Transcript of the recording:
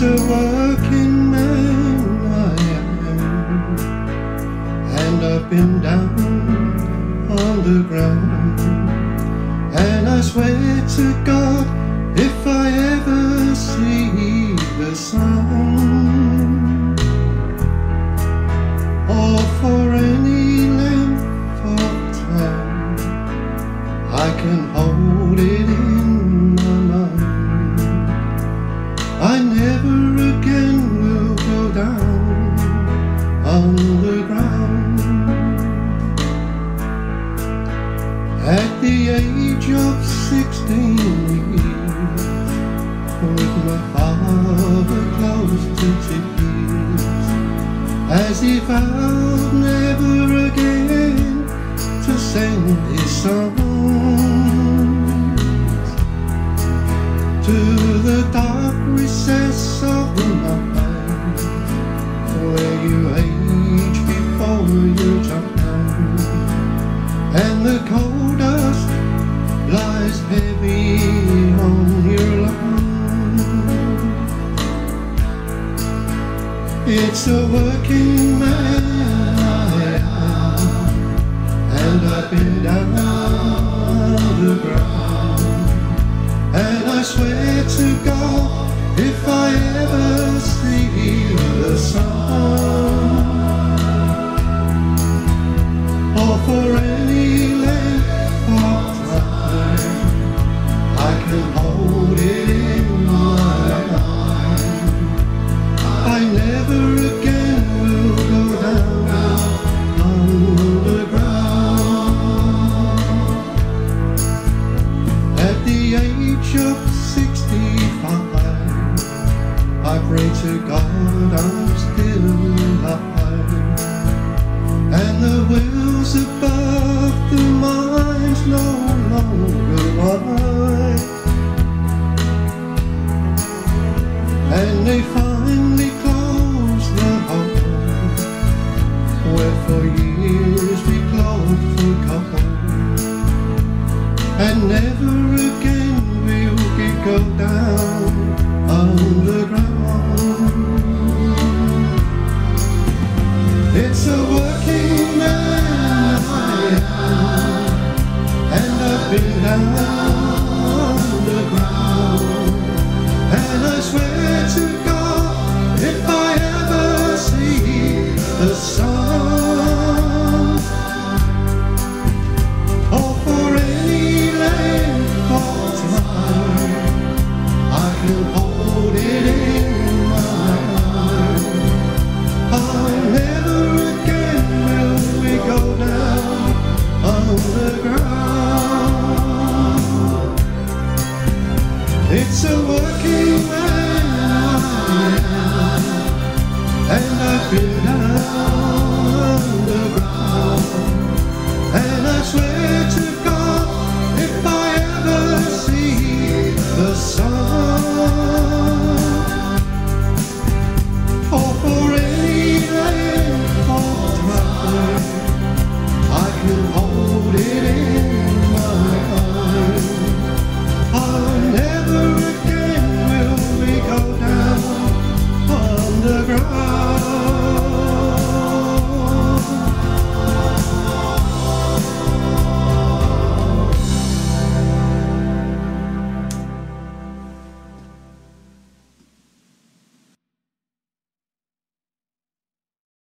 a working man I am, and I've been down on the ground, and I swear to God, if I ever see the sun, or for any length of time, I can hold it in my mind. I never again will go down on the ground. At the age of 16, with my father close to tears, as he vowed never again to send his sons to the dark recess of the night, where you age before your time, and the coal dust lies heavy on your lungs. It's a working man I am, and I've been down the ground, and I swear to God, if I ever see the sun, or for any length of time, I can hold it in my mind. I never again will go down on the ground. At the age of 65, I pray to God I'm still alive, and the wills above the mind's no longer wide, and they finally close the hole where for years we glowed for cold, and never again will we go down on the ground.